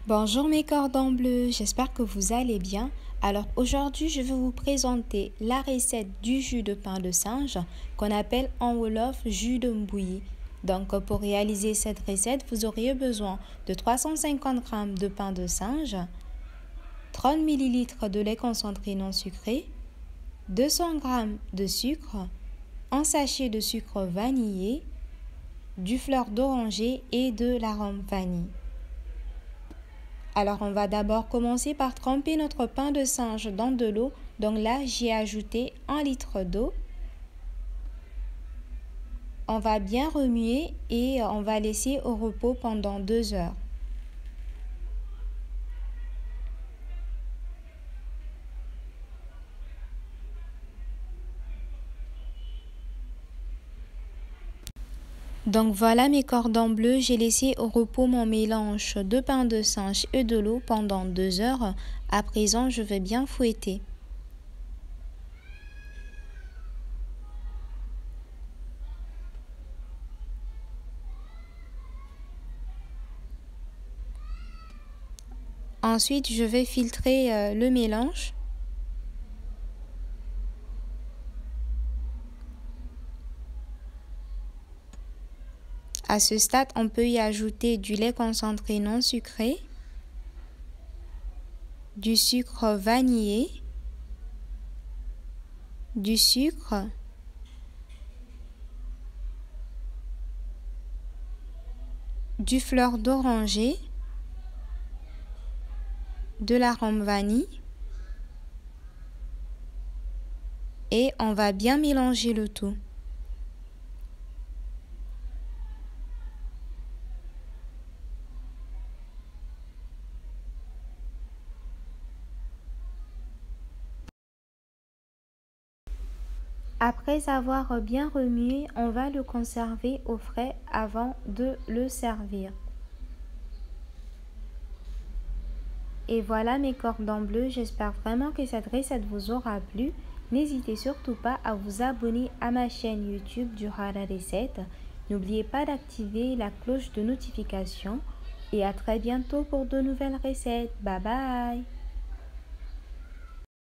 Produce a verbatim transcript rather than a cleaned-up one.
Bonjour mes cordons bleus, j'espère que vous allez bien. Alors aujourd'hui, je vais vous présenter la recette du jus de pain de singe qu'on appelle en wolof jus de mbouilli. Donc pour réaliser cette recette, vous auriez besoin de trois cent cinquante grammes de pain de singe, trente millilitres de lait concentré non sucré, deux cents grammes de sucre, un sachet de sucre vanillé, du fleur d'oranger et de l'arôme vanille. Alors on va d'abord commencer par tremper notre pain de singe dans de l'eau. Donc là, j'ai ajouté un litre d'eau. On va bien remuer et on va laisser au repos pendant deux heures. Donc voilà mes cordons bleus, j'ai laissé au repos mon mélange de pain de singe et de l'eau pendant deux heures. À présent, je vais bien fouetter. Ensuite, je vais filtrer euh, le mélange. À ce stade, on peut y ajouter du lait concentré non sucré, du sucre vanillé, du sucre, du fleur d'oranger, de l'arôme vanille et on va bien mélanger le tout. Après avoir bien remué, on va le conserver au frais avant de le servir. Et voilà mes cordons bleus, j'espère vraiment que cette recette vous aura plu. N'hésitez surtout pas à vous abonner à ma chaîne YouTube du Hara Recette. N'oubliez pas d'activer la cloche de notification et à très bientôt pour de nouvelles recettes. Bye bye!